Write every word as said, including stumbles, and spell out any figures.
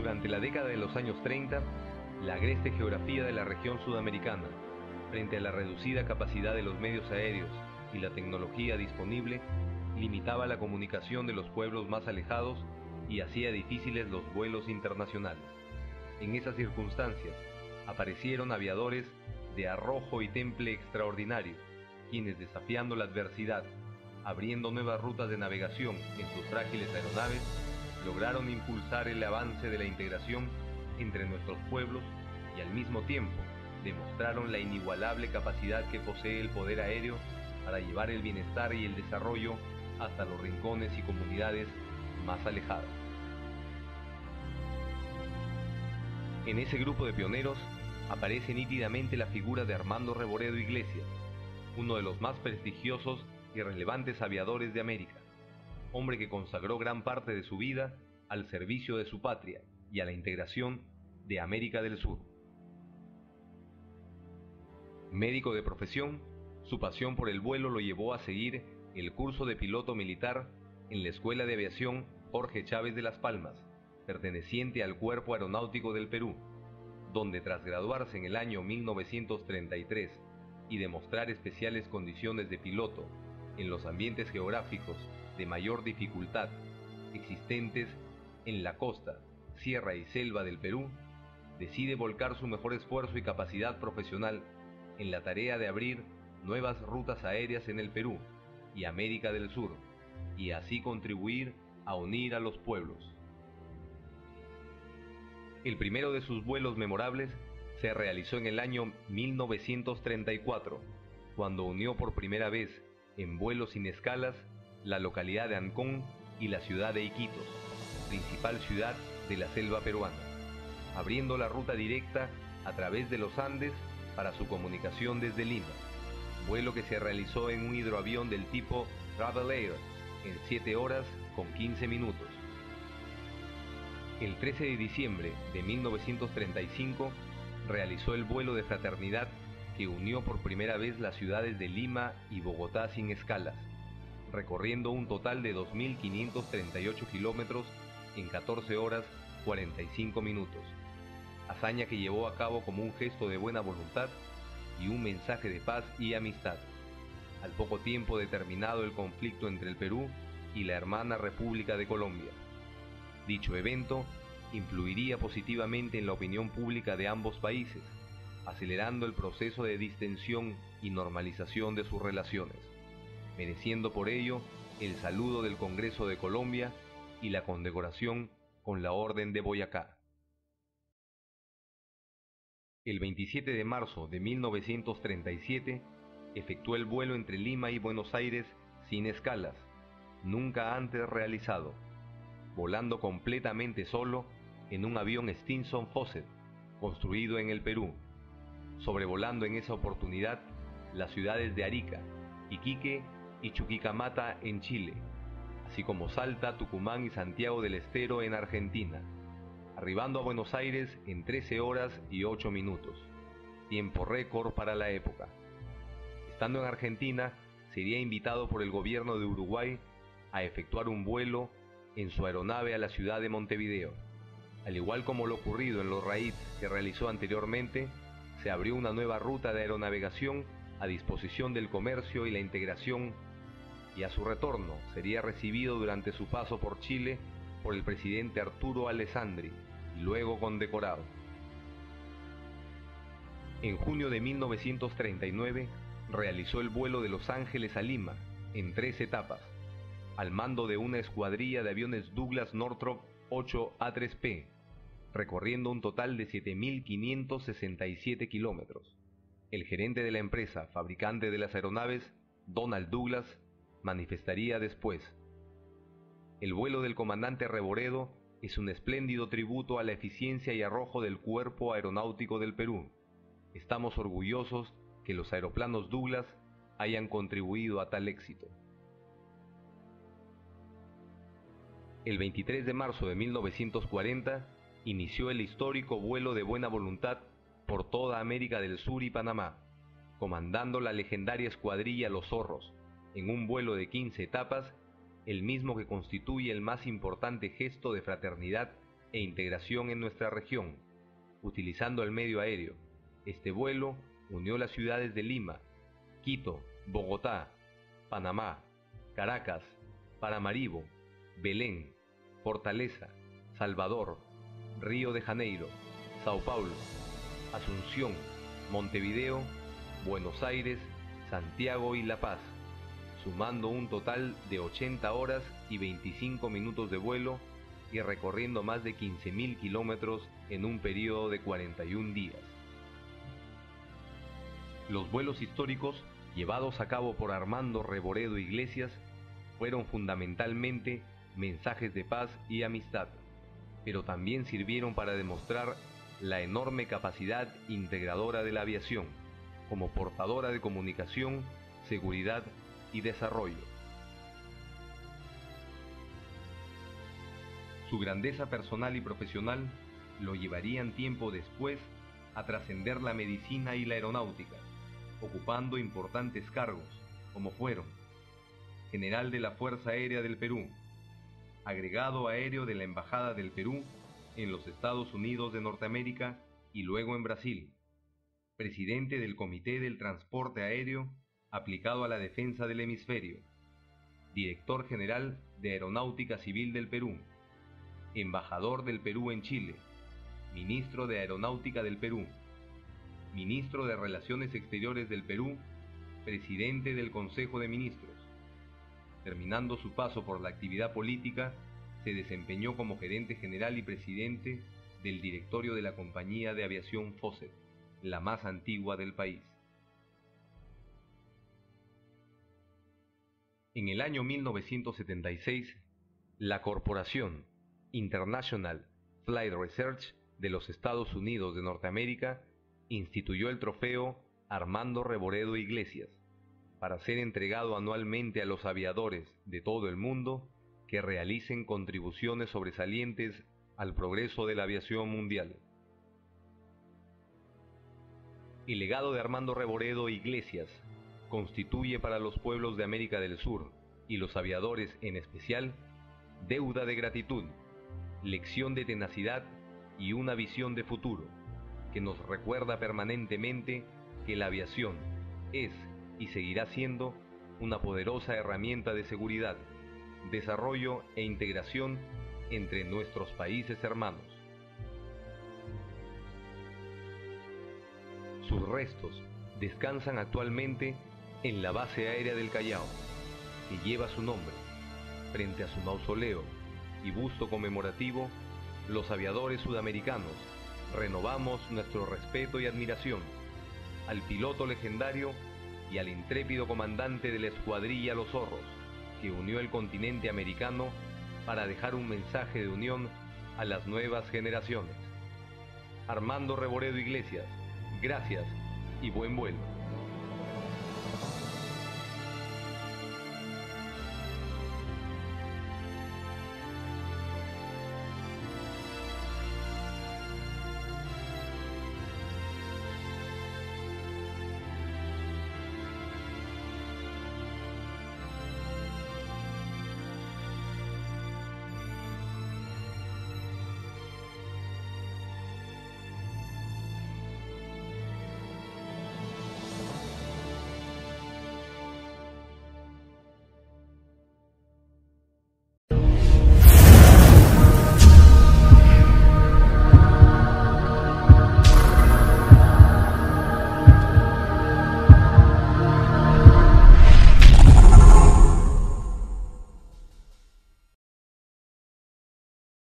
Durante la década de los años treinta, la agreste geografía de la región sudamericana, frente a la reducida capacidad de los medios aéreos y la tecnología disponible, limitaba la comunicación de los pueblos más alejados y hacía difíciles los vuelos internacionales. En esas circunstancias, aparecieron aviadores de arrojo y temple extraordinario, quienes, desafiando la adversidad, abriendo nuevas rutas de navegación en sus frágiles aeronaves, lograron impulsar el avance de la integración entre nuestros pueblos y al mismo tiempo demostraron la inigualable capacidad que posee el poder aéreo para llevar el bienestar y el desarrollo hasta los rincones y comunidades más alejadas. En ese grupo de pioneros aparece nítidamente la figura de Armando Revoredo Iglesias, uno de los más prestigiosos y relevantes aviadores de América, hombre que consagró gran parte de su vida al servicio de su patria y a la integración de América del Sur. Médico de profesión, su pasión por el vuelo lo llevó a seguir el curso de piloto militar en la Escuela de Aviación Jorge Chávez de Las Palmas, perteneciente al Cuerpo Aeronáutico del Perú, donde tras graduarse en el año mil novecientos treinta y tres y demostrar especiales condiciones de piloto en los ambientes geográficos de mayor dificultad existentes en la costa, sierra y selva del Perú, decide volcar su mejor esfuerzo y capacidad profesional en la tarea de abrir nuevas rutas aéreas en el Perú y América del Sur, y así contribuir a unir a los pueblos. El primero de sus vuelos memorables se realizó en el año mil novecientos treinta y cuatro, cuando unió por primera vez en vuelos sin escalas la localidad de Ancón y la ciudad de Iquitos, principal ciudad de la selva peruana, abriendo la ruta directa a través de los Andes para su comunicación desde Lima, vuelo que se realizó en un hidroavión del tipo Travel Air en siete horas con quince minutos. El trece de diciembre de mil novecientos treinta y cinco realizó el vuelo de fraternidad que unió por primera vez las ciudades de Lima y Bogotá sin escalas, recorriendo un total de dos mil quinientos treinta y ocho kilómetros en catorce horas cuarenta y cinco minutos, hazaña que llevó a cabo como un gesto de buena voluntad y un mensaje de paz y amistad, al poco tiempo de terminado el conflicto entre el Perú y la hermana República de Colombia. Dicho evento influiría positivamente en la opinión pública de ambos países, acelerando el proceso de distensión y normalización de sus relaciones, mereciendo por ello el saludo del Congreso de Colombia y la condecoración con la Orden de Boyacá. El veintisiete de marzo de mil novecientos treinta y siete efectuó el vuelo entre Lima y Buenos Aires sin escalas, nunca antes realizado, volando completamente solo en un avión Stinson Fawcett, construido en el Perú, sobrevolando en esa oportunidad las ciudades de Arica, Iquique y Chuquicamata en Chile, así como Salta, Tucumán y Santiago del Estero en Argentina, arribando a Buenos Aires en trece horas y ocho minutos, tiempo récord para la época. Estando en Argentina, sería invitado por el gobierno de Uruguay a efectuar un vuelo en su aeronave a la ciudad de Montevideo. Al igual como lo ocurrido en los raids que realizó anteriormente, se abrió una nueva ruta de aeronavegación a disposición del comercio y la integración, y a su retorno sería recibido durante su paso por Chile por el presidente Arturo Alessandri y luego condecorado. En junio de mil novecientos treinta y nueve realizó el vuelo de Los Ángeles a Lima en tres etapas, al mando de una escuadrilla de aviones Douglas Northrop ocho A tres P, recorriendo un total de siete mil quinientos sesenta y siete kilómetros. El gerente de la empresa fabricante de las aeronaves, Donald Douglas, manifestaría después: el vuelo del comandante Revoredo es un espléndido tributo a la eficiencia y arrojo del Cuerpo Aeronáutico del Perú. Estamos orgullosos que los aeroplanos Douglas hayan contribuido a tal éxito. El veintitrés de marzo de mil novecientos cuarenta inició el histórico vuelo de buena voluntad por toda América del Sur y Panamá, comandando la legendaria escuadrilla Los Zorros, en un vuelo de quince etapas, el mismo que constituye el más importante gesto de fraternidad e integración en nuestra región, utilizando el medio aéreo. Este vuelo unió las ciudades de Lima, Quito, Bogotá, Panamá, Caracas, Paramaribo, Belén, Fortaleza, Salvador, Río de Janeiro, Sao Paulo, Asunción, Montevideo, Buenos Aires, Santiago y La Paz, sumando un total de ochenta horas y veinticinco minutos de vuelo y recorriendo más de quince mil kilómetros en un periodo de cuarenta y un días. Los vuelos históricos llevados a cabo por Armando Revoredo Iglesias fueron fundamentalmente mensajes de paz y amistad, pero también sirvieron para demostrar la enorme capacidad integradora de la aviación, como portadora de comunicación, seguridad y desarrollo. Su grandeza personal y profesional lo llevarían tiempo después a trascender la medicina y la aeronáutica, ocupando importantes cargos, como fueron General de la Fuerza Aérea del Perú, Agregado Aéreo de la Embajada del Perú en los Estados Unidos de Norteamérica y luego en Brasil, Presidente del Comité del Transporte Aéreo aplicado a la defensa del hemisferio, Director General de Aeronáutica Civil del Perú, Embajador del Perú en Chile, Ministro de Aeronáutica del Perú, Ministro de Relaciones Exteriores del Perú, Presidente del Consejo de Ministros. Terminando su paso por la actividad política, se desempeñó como gerente general y presidente del directorio de la compañía de aviación Foset, la más antigua del país. En el año mil novecientos setenta y seis, la Corporación International Flight Research de los Estados Unidos de Norteamérica instituyó el trofeo Armando Revoredo Iglesias, para ser entregado anualmente a los aviadores de todo el mundo que realicen contribuciones sobresalientes al progreso de la aviación mundial. El legado de Armando Revoredo Iglesias constituye para los pueblos de América del Sur, y los aviadores en especial, deuda de gratitud, lección de tenacidad y una visión de futuro, que nos recuerda permanentemente que la aviación es y seguirá siendo una poderosa herramienta de seguridad, desarrollo e integración entre nuestros países hermanos. Sus restos descansan actualmente en la base aérea del Callao, que lleva su nombre. Frente a su mausoleo y busto conmemorativo, los aviadores sudamericanos renovamos nuestro respeto y admiración al piloto legendario y al intrépido comandante de la escuadrilla Los Zorros, que unió el continente americano para dejar un mensaje de unión a las nuevas generaciones. Armando Revoredo Iglesias, gracias y buen vuelo.